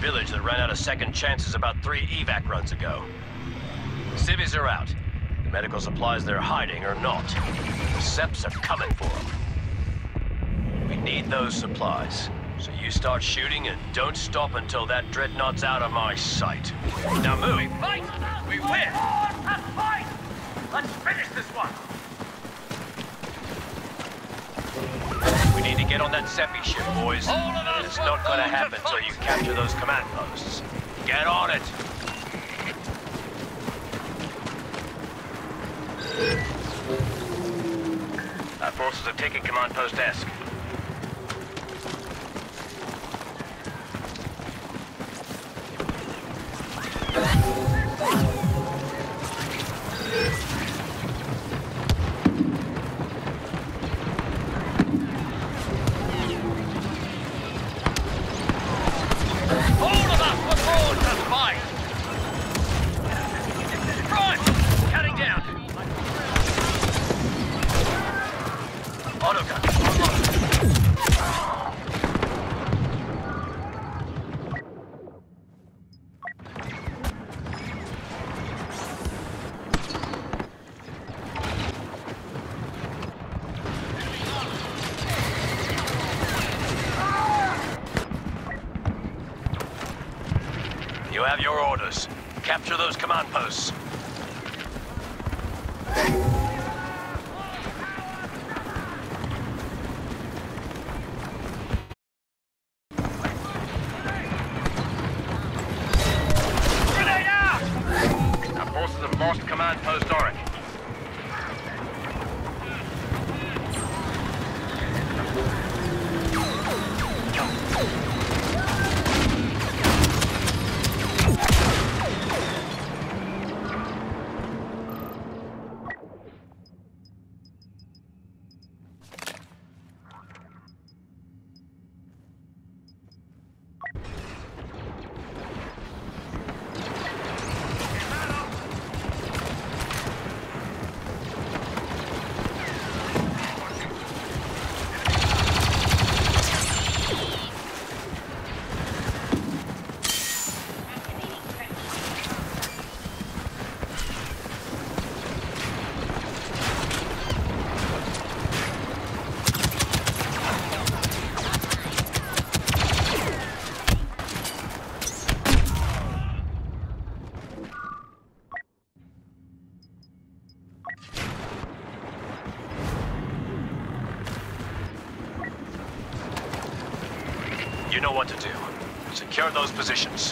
village that ran out of second chances about 3 evac runs ago. Civvies are out. The medical supplies they're hiding are not. The Seps are coming for them. We need those supplies. So you start shooting and don't stop until that dreadnought's out of my sight. Now move! We fight! We win! Let's fight! Let's finish this one! We need to get on that Seppi ship, boys. All of us It's not gonna will happen until you capture those command posts. Get on it! Our forces have taken command post desk. You have your orders. Capture those command posts. Grenade out! Our forces have lost command post Oric. You know what to do. Secure those positions.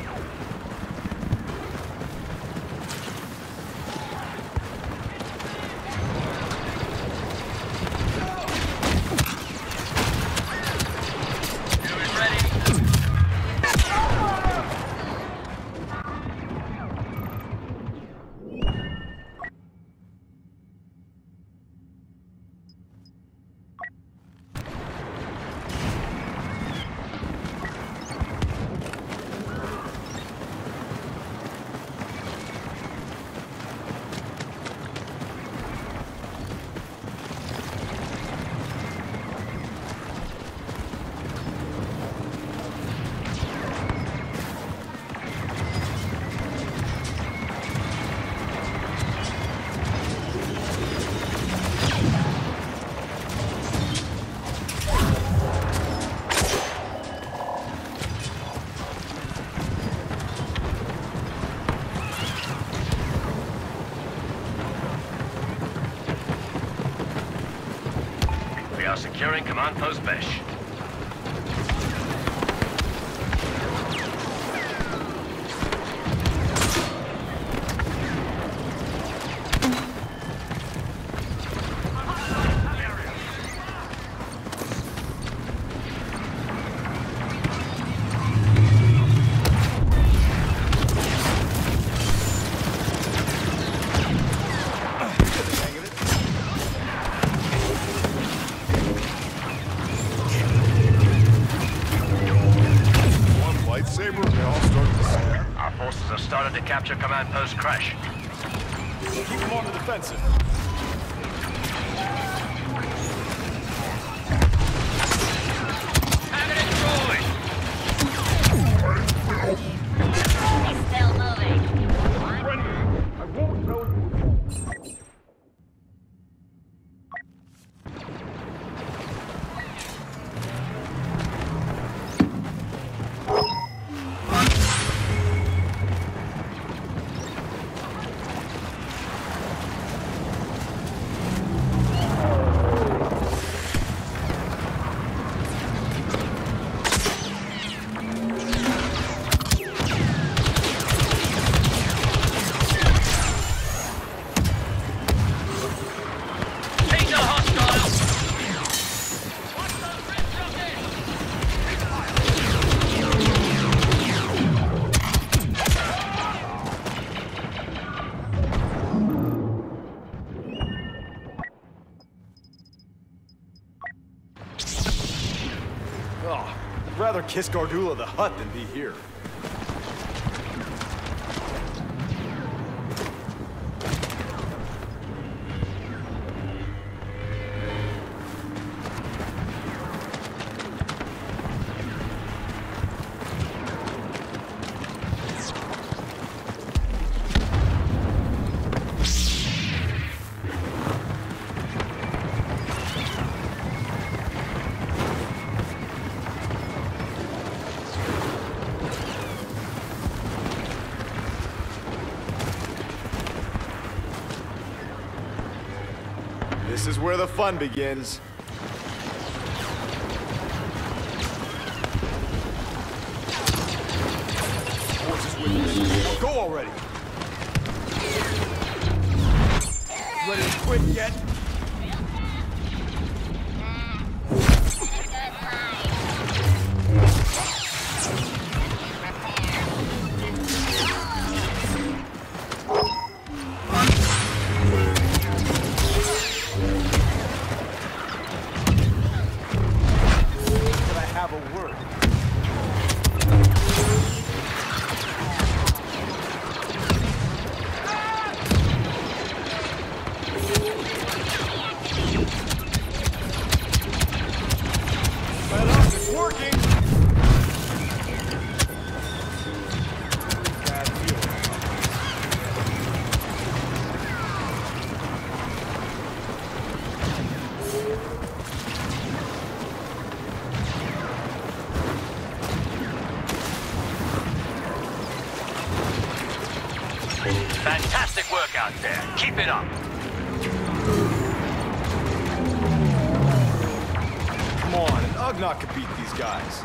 We are securing command post Besh. Our forces have started to capture command post Crash. Keep them on the defensive. Have it destroyed! rather kiss Gardula the Hutt than be here. This is where the fun begins. Horses with me. Now go already. Ready to quit yet? Fantastic work out there. Keep it up. Come on, an Ugnaught could beat these guys.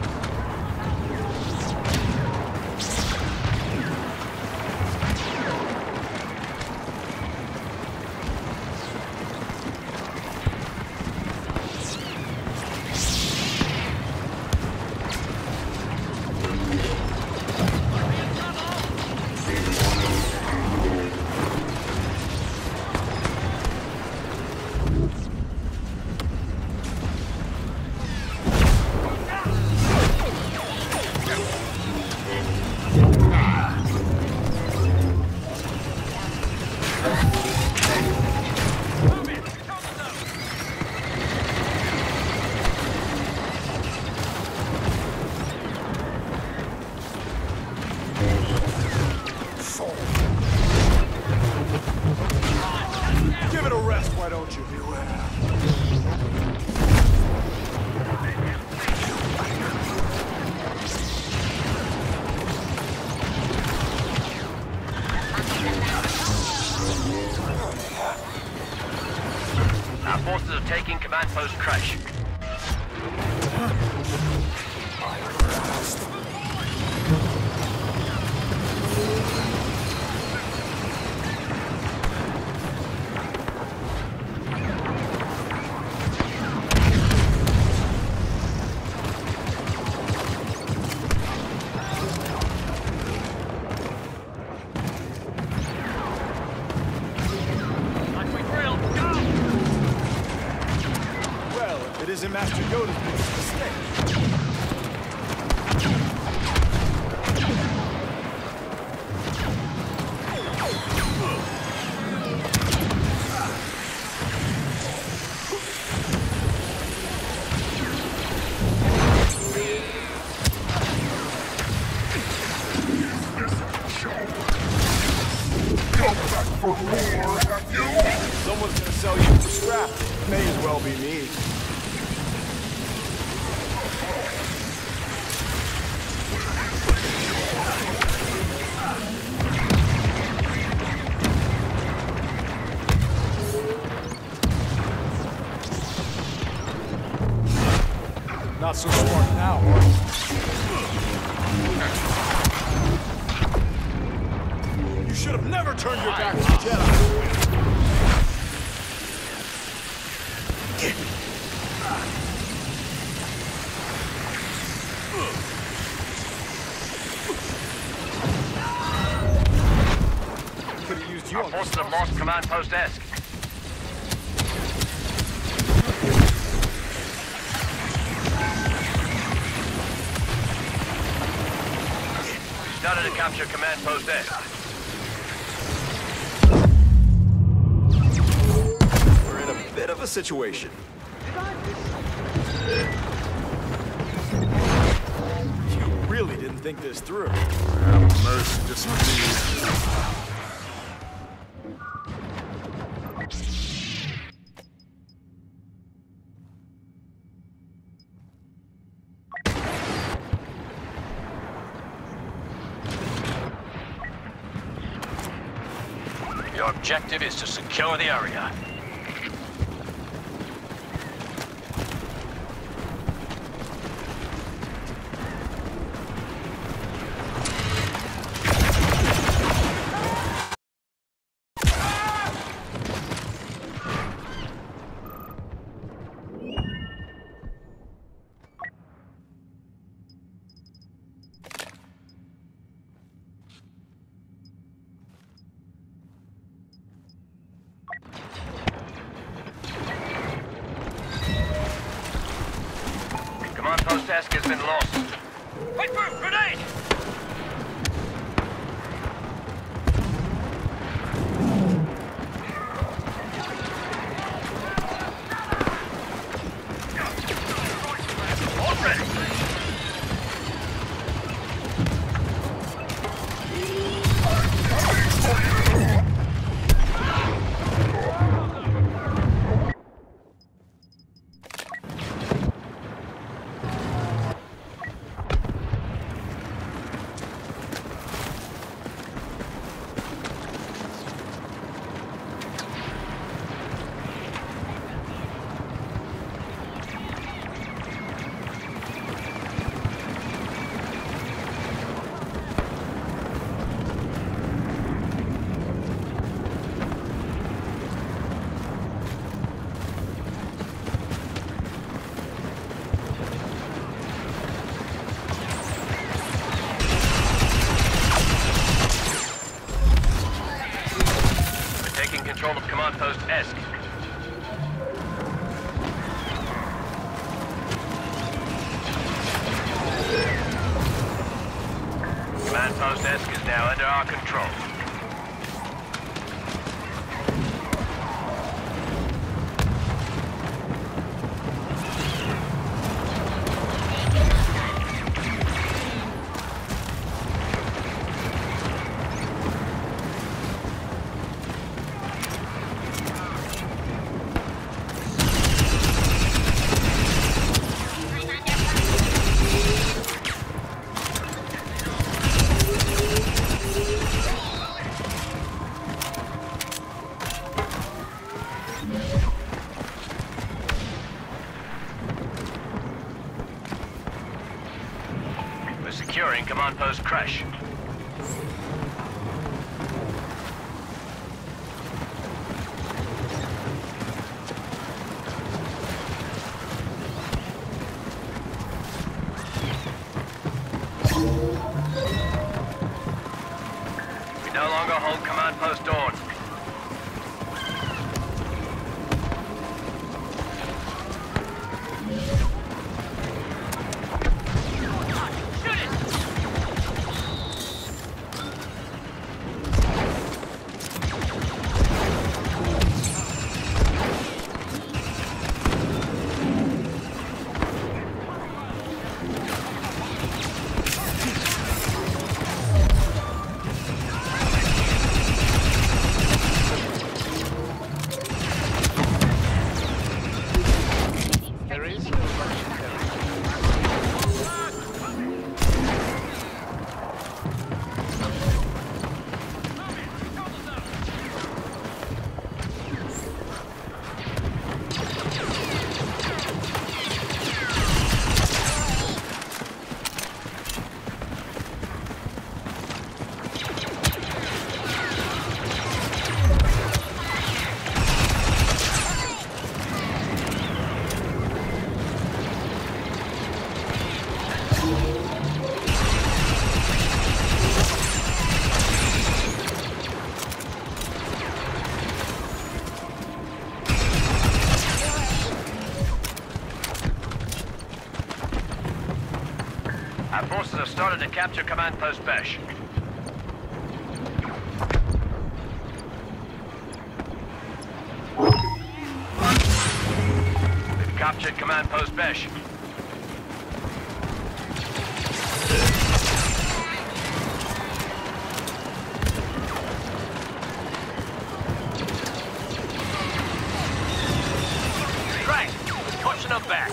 Give it a rest, why don't you? Our forces are taking command post Crash. It isn't Master Yoda's biggest mistake. Someone's gonna sell you for scrap. May as well be me. Not so smart now, are you? You should have never turned your back on the Jedi. Could have used you. Our forces have lost command post Esk. started to capture Command Post S. We're in a bit of a situation. You really didn't think this through. Have mercy, this is me. Your objective is to secure the area. Command Post S has been lost. Wait for a grenade! Control of Command Post S. Command Post S is now under our control. Securing Command Post Crash. We no longer hold Command Post Dawn. Our forces have started to capture Command Post Bash. captured Command Post Besh. Cracked! Pushing them back.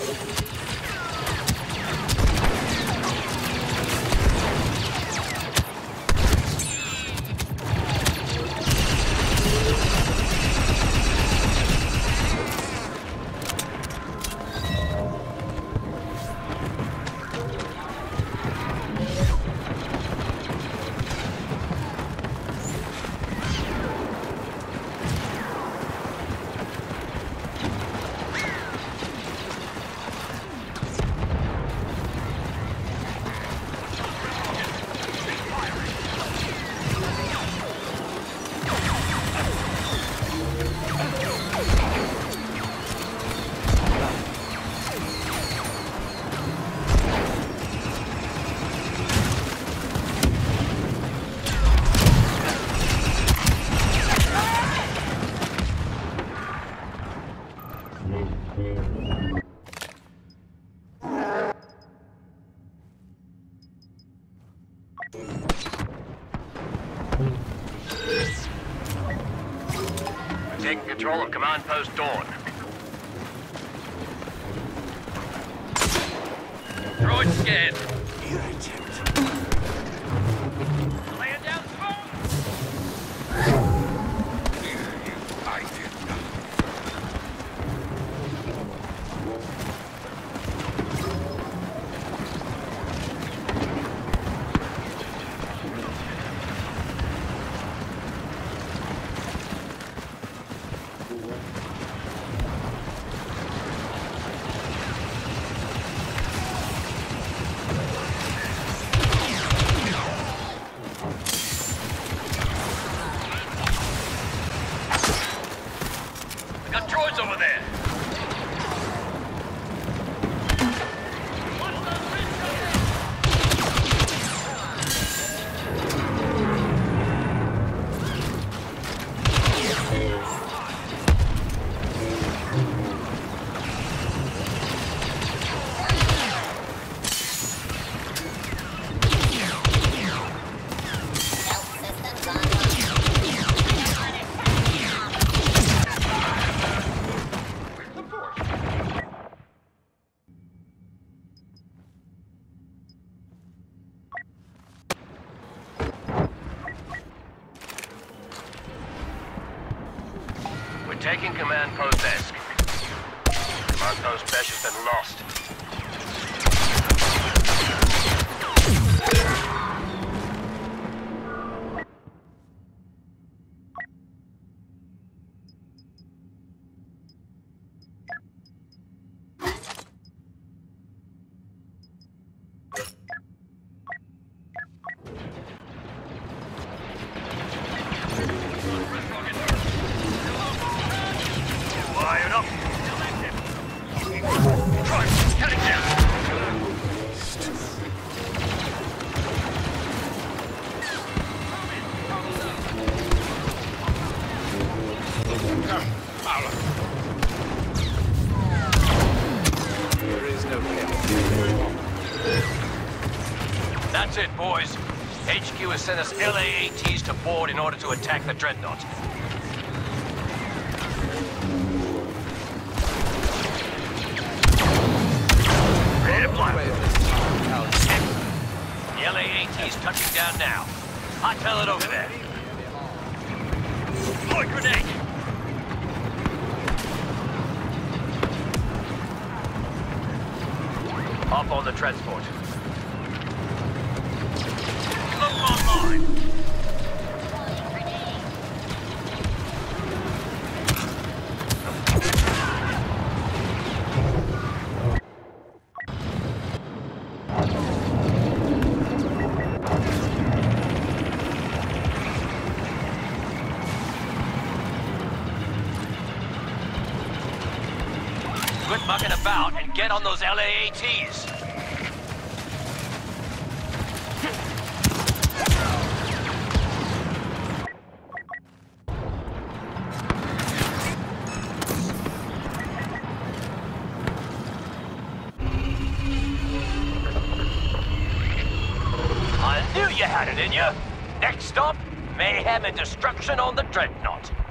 Taking control of Command Post Dawn. Droid scared. Laying down smoke. I did nothing. Got droids over there. We're taking Command Post Esk. Command Post Besh has been lost. Fire up! Try, cutting down! There is no help. That's it, boys. HQ has sent us LAATs to board in order to attack the Dreadnought. Ready to fly. The LAAT's touching down now. Hot tell it over there. Deploy grenade! Hop on the transport. Look online! Quit mucking about and get on those LAATs. Knew you had it in you. Next stop, mayhem and destruction on the Dreadnought.